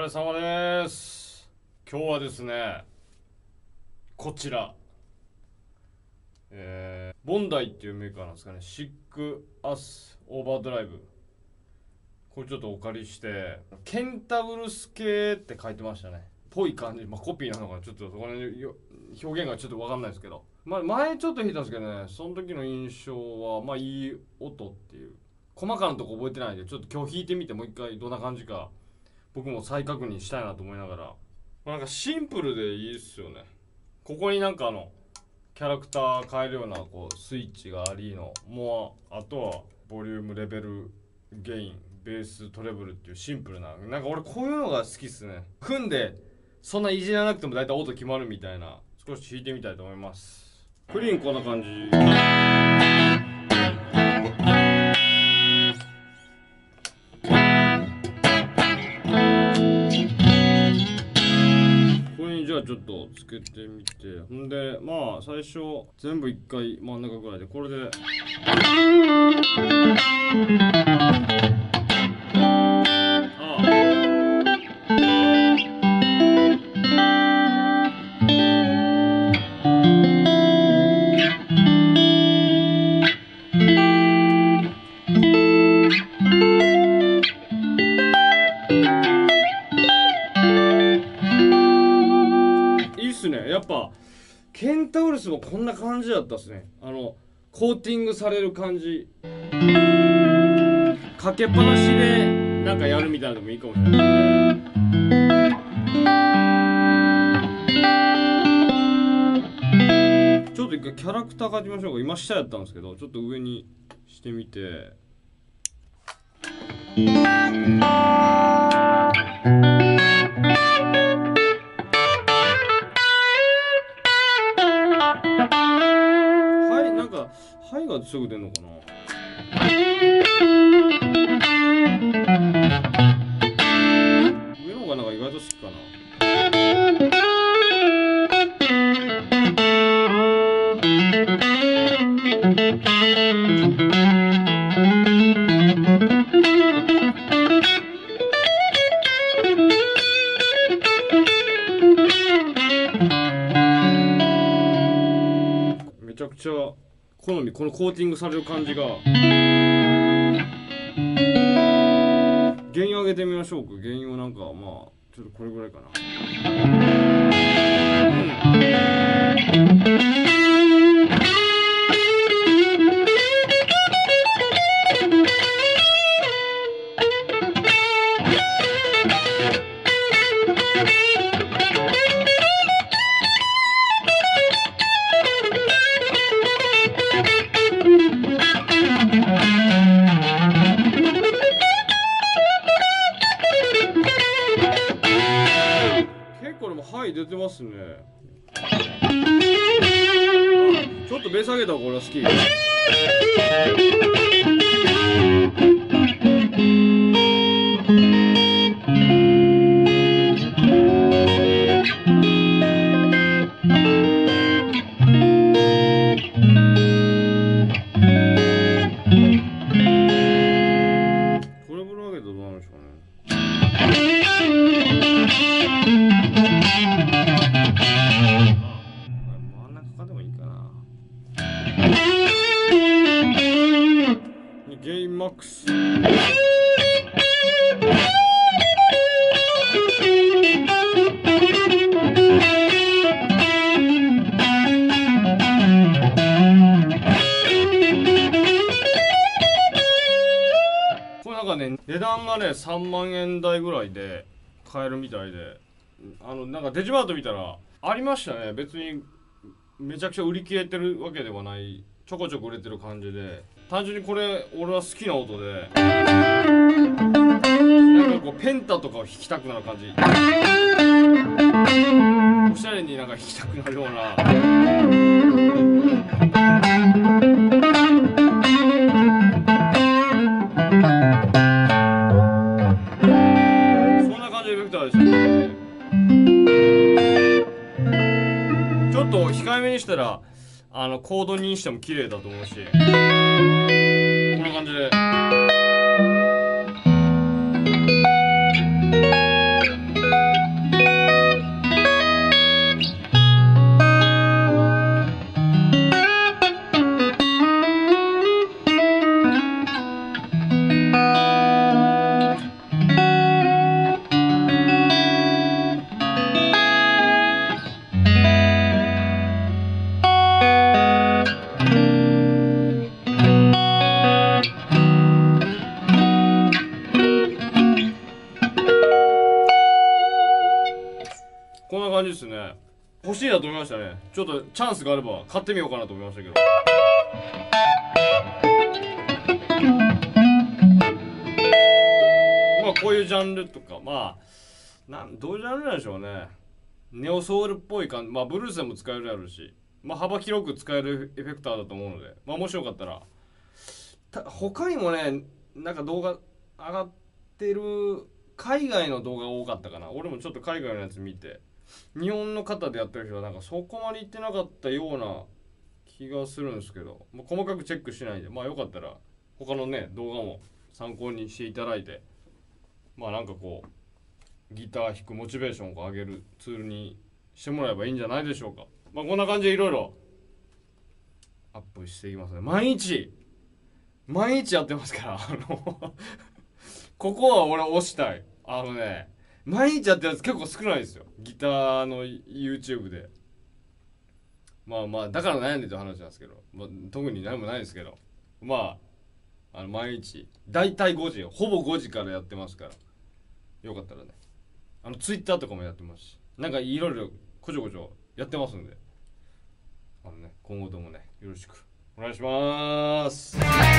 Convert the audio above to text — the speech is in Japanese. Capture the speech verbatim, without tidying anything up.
れ様です。今日はですね、こちら、えー、ボンダイっていうメーカーなんですかね、シックアスオーバードライブ。これちょっとお借りして、ケンタウルス系って書いてましたね。ぽい感じ、まあ、コピーなのかな、ちょっとこの表現がちょっとわかんないですけど、まあ、前ちょっと弾いたんですけどね、その時の印象は、まあいい音っていう。細かなとこ覚えてないんで、ちょっと今日弾いてみてもう一回どんな感じか、僕も再確認したいなと思いながら、なんかシンプルでいいっすよね。ここになんかあのキャラクター変えるようなこうスイッチがありの、もうあとはボリューム、レベル、ゲイン、ベース、トレブルっていうシンプルな、なんか俺こういうのが好きっすね。組んでそんないじらなくても大体音決まるみたいな。少し弾いてみたいと思います。クリーンこんな感じ。じゃあちょっとつけてみて、ほんでまあ最初全部一回真ん中ぐらいで、これでああやっぱケンタウルスもこんな感じだったっすね。あのコーティングされる感じ、かけっぱなしでなんかやるみたいなのもいいかもしれないね。ちょっと一回キャラクター描いてみましょうか。今下やったんですけど、ちょっと上にしてみて、ハイがすぐ出んのかな。上の方がなんか意外と好きかな。めちゃくちゃ好み、このコーティングされる感じが。原因を上げてみましょうか。原因をなんかまあちょっとこれぐらいかな。はい出てますね。ちょっとベース上げた方が俺は好き。これぐらい上げたらどうなんでしょうね。ゲインマックス。これなんかね、値段がねさんまんえん台ぐらいで買えるみたいで、あのなんかデジマート見たらありましたね。別にめちゃくちゃ売り切れてるわけではない、ちょこちょこ売れてる感じで、単純にこれ俺は好きな音で、なんかこうペンタとかを弾きたくなる感じ、おしゃれになんか弾きたくなるような。そんな感じでエフェクターですよね。ちょっと控えめにしたらあのコードにしても綺麗だと思うし、こんな感じで。 しいなと思いましたね。ちょっとチャンスがあれば買ってみようかなと思いましたけど。まあこういうジャンルとか、まあなんどういうジャンルなんでしょうね。ネオソウルっぽい感じ、まあブルースでも使えるやろうし、まあ幅広く使えるエフェクターだと思うので、まあ面白かったらた他にもね、なんか動画上がってる海外の動画が多かったかな。俺もちょっと海外のやつ見て、日本の方でやってる人はなんかそこまで言ってなかったような気がするんですけど、まあ、細かくチェックしないで、まあよかったら他のね動画も参考にしていただいて、まあなんかこうギター弾くモチベーションを上げるツールにしてもらえばいいんじゃないでしょうか。まあこんな感じでいろいろアップしていきますね。毎日毎日やってますからあのここは俺押したい。あのね、毎日やってるやつ結構少ないですよ、ギターの YouTube で。まあまあだから悩んでた話なんですけど、まあ、特に何もないですけど、まああの毎日だいたいごじ、ほぼごじからやってますから、よかったらね、あの Twitter とかもやってますし、なんかいろいろこちょこちょやってますんで、あのね、今後ともねよろしくお願いします。